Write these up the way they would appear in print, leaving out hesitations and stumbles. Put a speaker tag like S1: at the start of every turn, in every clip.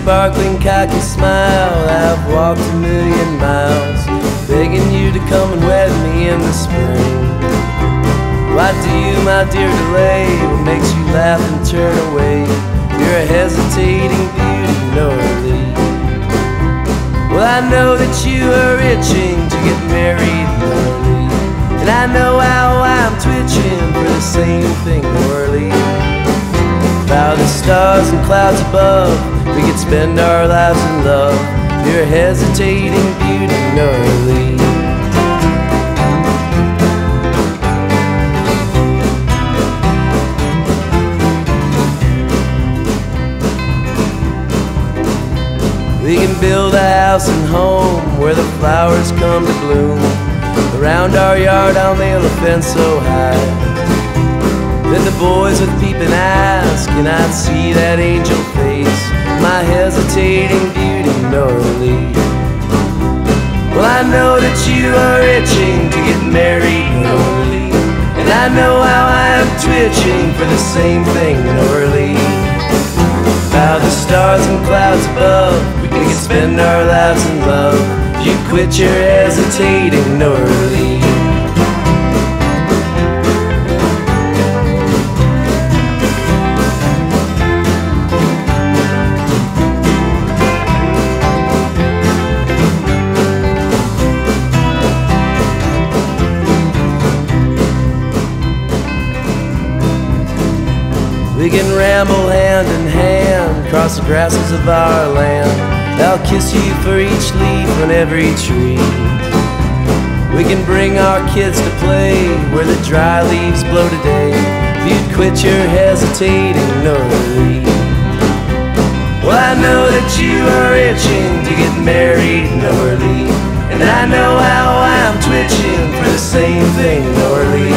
S1: sparkling cocky smile. I've walked a million miles, begging you to come and wed me in the spring. Why do you, my dear, delay? What makes you laugh and turn away? You're a hesitating beauty, Norley. Well, I know that you are itching to get married, Norley, and I know how I'm twitching for the same thing, Norley. By the stars and clouds above, we could spend our lives in love. You're a hesitating beauty, Norley. We can build a house and home where the flowers come to bloom. Around our yard I'll nail a fence so high, then the boys with peeping eyes cannot see that angel face, my hesitating beauty, Norley. Well, I know that you are itching to get married, Norley, and I know how I am twitching for the same thing, Norley. By the stars and clouds above, we can spend our lives in love. You quit your hesitating, Norley. We can ramble hand in hand across the grasses of our land. I'll kiss you for each leaf on every tree. We can bring our kids to play where the dry leaves blow today. If you'd quit your hesitating, Norley. Well, I know that you are itching to get married, Norley, and I know how I'm twitching for the same thing, Norley.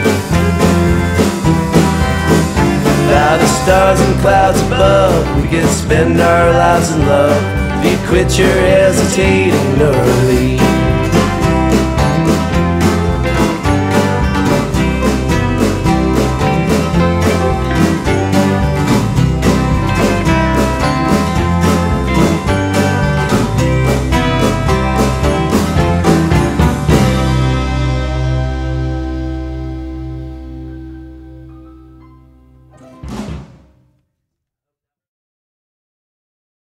S1: By the stars and clouds above, we can spend our lives in love. If you quit your hesitating, Norley.